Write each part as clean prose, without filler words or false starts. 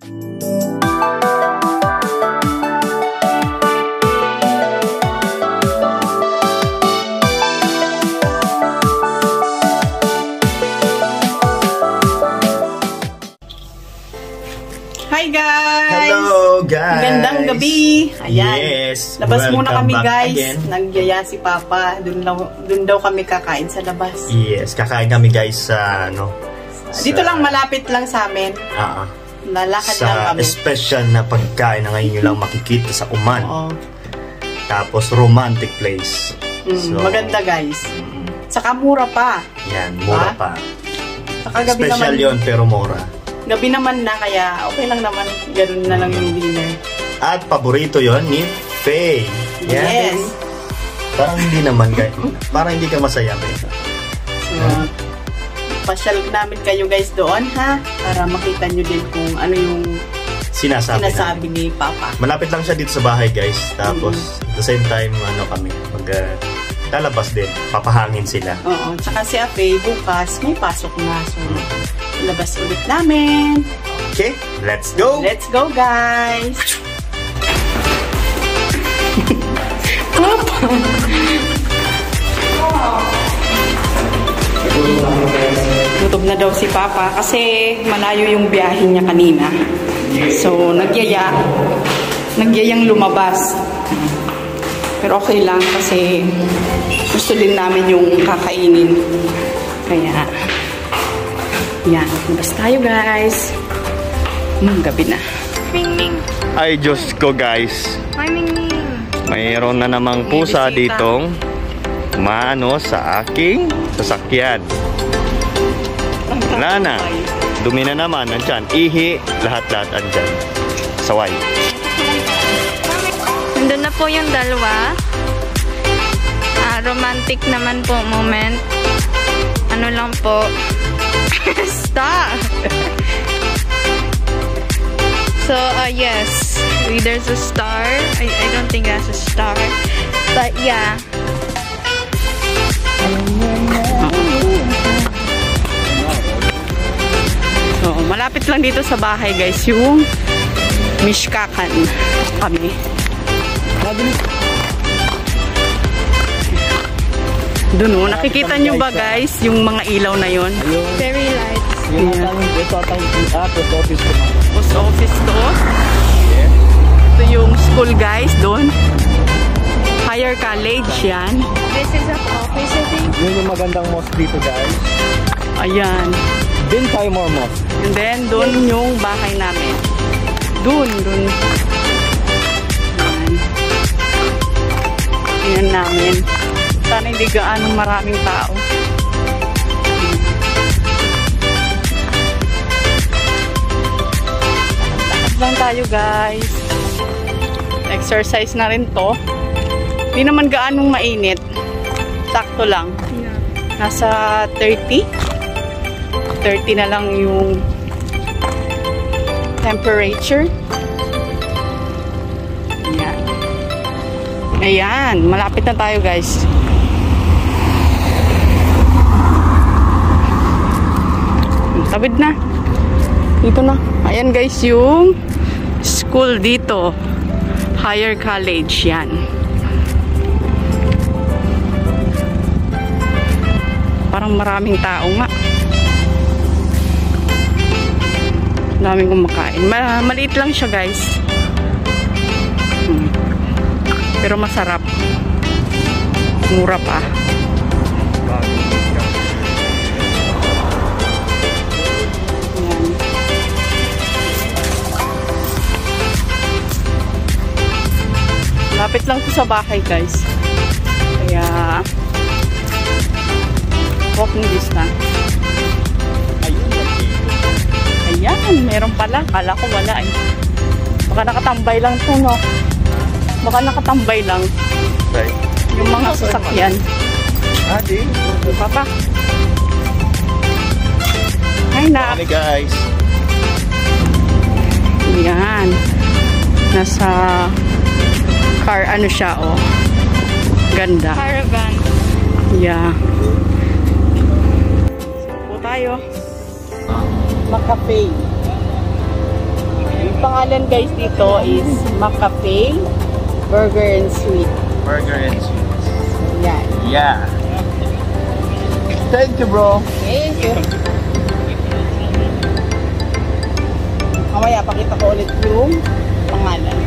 Hi guys! Hello guys! Magandang gabi! Ayan. Yes! Labas muna kami guys. Again. Nagyaya si Papa. Dun daw kami kakain sa labas. Yes, kakain kami guys sa Dito lang, malapit lang sa amin. Lalakad lang sa kami. special na pagkain na ngayon nyo lang makikita sa Oman. Oo. Tapos romantic place. Maganda guys. Saka mura pa. Yan, mura pa. Saka gabi Special naman, yon pero mura. gabi naman na, kaya okay lang naman. Ganun na lang yung dinner. At paborito yon ni Faye. Yan. Yes. Parang hindi naman guys. Parang hindi ka masaya eh. So, pasyal namin kayo guys doon ha. Para makita nyo din kung ano yung sinasabi ni Papa. Malapit lang siya dito sa bahay guys. Tapos at the same time kami lalabas din. Papahangin sila. Oo. Tsaka si Ape bukas may pasok na. So, labas ulit namin. Okay, let's go! Let's go guys! Gutom na daw si Papa kasi malayo yung biyahe niya kanina. So, nagyayang lumabas. Pero okay lang kasi gusto din namin yung kakainin. Kaya, yan. Labas tayo guys. Gabi na. Ming-ming. Ay, Diyos ko guys. Hi, Ming-ming. Mayroon na namang pusa ditong umano sa aking sasakyan. Wala na. Dumi na naman. Andyan. Ihi. Lahat-lahat andyan. Saway. Nandun na po yung dalawa. Romantic naman po moment. Ano lang po. Stop! So, yes. There's a star. I don't think that's a star. But, yeah. So, malapit lang dito sa bahay guys yung Mishkakan kami. Doon nakikita nyo ba guys yung mga ilaw na yon? Very light. Post office to. Ito yung school guys doon. Higher college yan. This is an office, I think. Yun yung magandang mosque dito guys. Ayan. Din tayo more mosque. And then doon yung bahay namin. Doon. Ayan namin. Sana hindi gaano maraming tao. Lakad lang tayo guys. Exercise na rin to. Hindi naman gaanong mainit. Sakto lang. Nasa 30. 30 na lang yung temperature. Ayan. Ayan. Malapit na tayo guys. Tabid na. Dito na. Ayan guys yung school dito. Higher college yan. Parang maraming tao nga. Daming kumakain. Maliit lang siya guys. Pero masarap. Mura pa. Lapit lang po sa bahay guys. Kaya walking distance. Ayan, meron pala. Kala ko wala eh. Baka nakatambay lang to, no? Baka nakatambay lang. Right. Yung mga sasakyan. Adi. Papa. Hi na. Hi guys. Ayan. Nasa car, ano siya, oh. Ganda. Caravan. Yeah. So, po tayo. Makape. pangalan guys dito is McCafe Burger and Sweet. Burger and sweets. Yan. Yeah. Thank you, bro. Thank you. Mamaya, pakita ko ulit yung pangalan.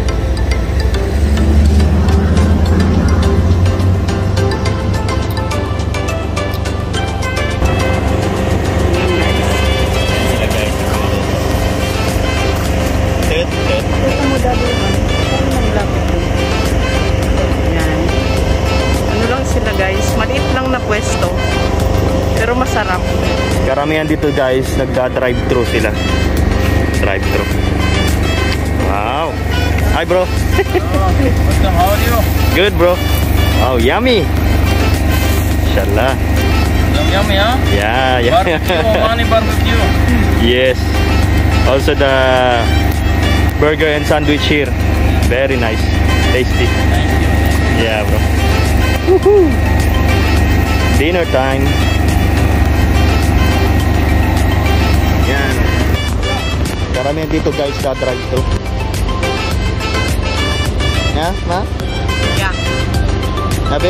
Ito mo dali naman. Ano nang lapit mo? Yan. Ano lang sila guys. Maliit lang na pwesto. Pero masarap. Karamihan dito guys, nagka-drive-thru sila. Drive-thru. Wow. Hi bro. What's up? How are you? Good bro. Oh, yummy. Inshallah. Yummy, huh? Yeah, yeah. Barbecue, Omani barbecue. Yes. Also the burger and sandwich here. Very nice. Tasty. Thank you. Yeah, bro. Woohoo. Dinner time. Yan. Karamihan dito guys sa drive-thru. Yeah, ma? Yeah. Sabi?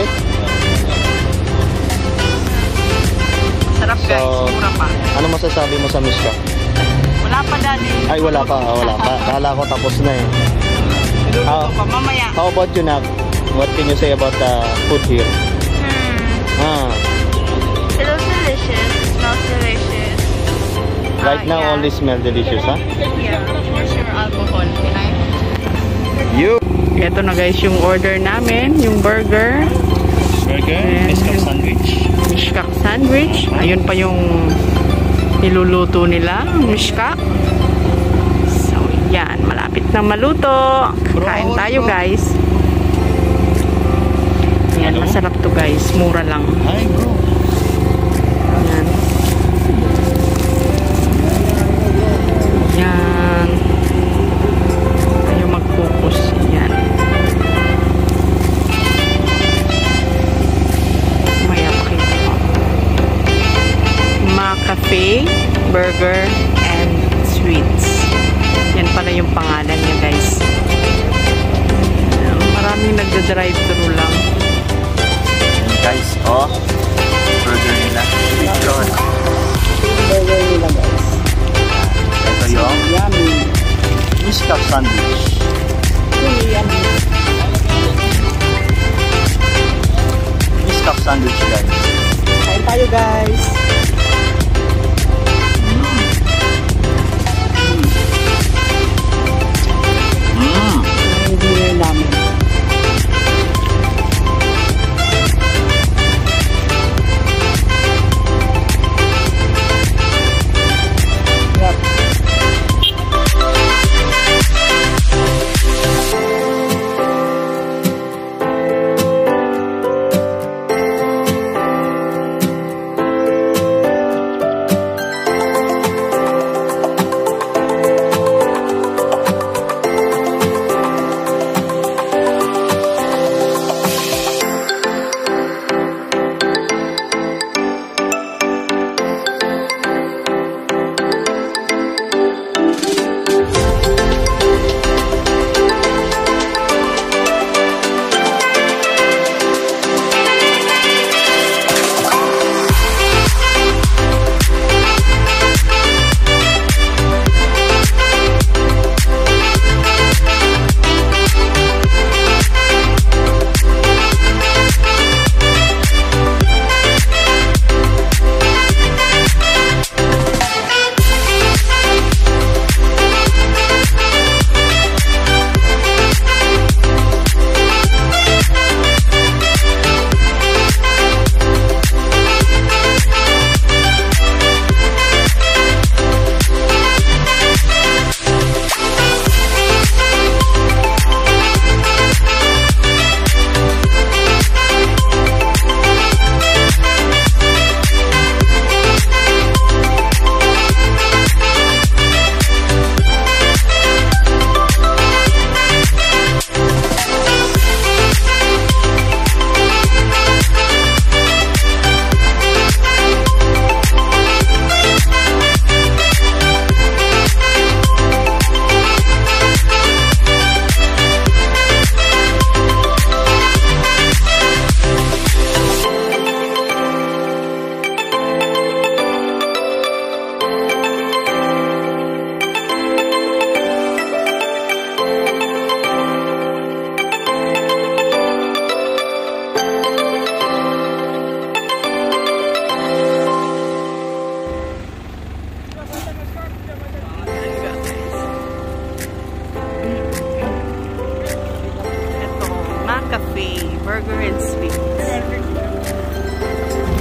Sarap guys. So, Mura pa. ano masasabi mo sa Mishka? Wala pa daddy. Ay, wala pa. Wala pa. Kala ko tapos na eh. Niluluto pa. Mamaya. How about you, Nak? What can you say about the food here? Ah, It looks delicious. It smells delicious. right now Yeah. only smell delicious, huh? Yeah, for sure alcohol behind. You. Ito na guys yung order namin. Yung burger. Burger, And- Mishka sandwich. Mishkak sandwich. Ayun pa yung niluluto nila. Mishkak. So, yan. Malapit na maluto. Kain tayo guys. Yan. Masarap to guys. Mura lang. Hi, bro. Yan. Yan. Tayo mag-focus. Yan. Maya pakita ko. McCafe Burger and Sweets. Yan pala yung pangalan niya guys. Maraming nagda-drive-thru lang. Guys, oh. Burger nila. Yun. Burger nila guys. Ito yung Yummy. Mishka sandwich. Really yummy. Mishka sandwich, guys. Kain tayo guys. Mm. Yung dinner namin. Yep.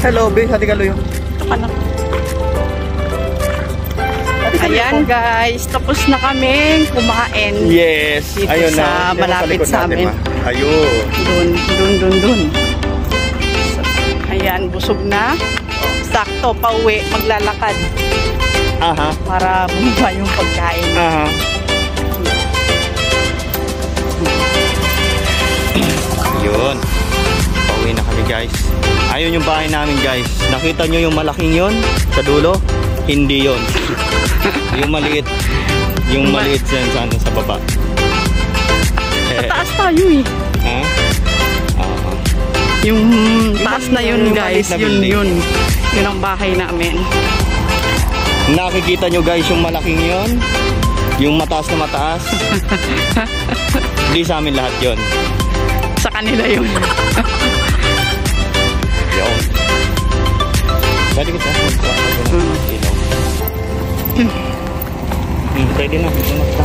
Hello, be. Hadi ka luyo. Ito ka na. Ayan guys, tapos na kaming kumain. Yes. Dito Ayun sa na. malapit likod sa natin, amin. ma. Ayun. Dun. Ayan, busog na. Sakto, pauwi, maglalakad. Aha. Para bumaba yung pagkain. Aha. Yun. Pauwi na kami guys. Ayun yung bahay namin guys. Nakita nyo yung malaking yun sa dulo? Hindi yun. Yung maliit. Yung maliit dyan sa baba. Taas tayo eh. Ha? Oo. Yung taas na yun yung guys, maliit na yun. building. Yun ang bahay namin. Nakikita nyo guys yung malaking yun? Yung mataas na mataas? Hindi sa amin lahat yun. Sa kanila yun. Yun. Pwede kita. Pwede na.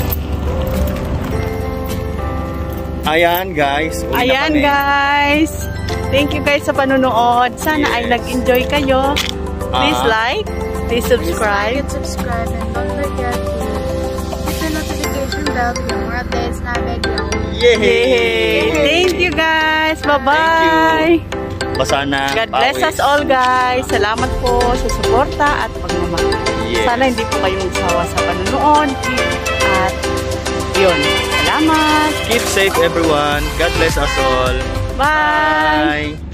Ayan guys. Uwi na Ayan kami. guys. Thank you guys sa panonood. Sana ay Yes. nag-enjoy kayo. Please like, please subscribe. Subscribe and don't forget to hit the notification bell to get more updates na video. Yay! Thank you guys. Bye-bye. Basa na. God bless us all guys. Salamat po sa suporta at pagmamahal. Yes. Sana hindi po kayo magsawa sa panonood. At yun. Salamat. Keep safe everyone. God bless us all. Bye. Bye.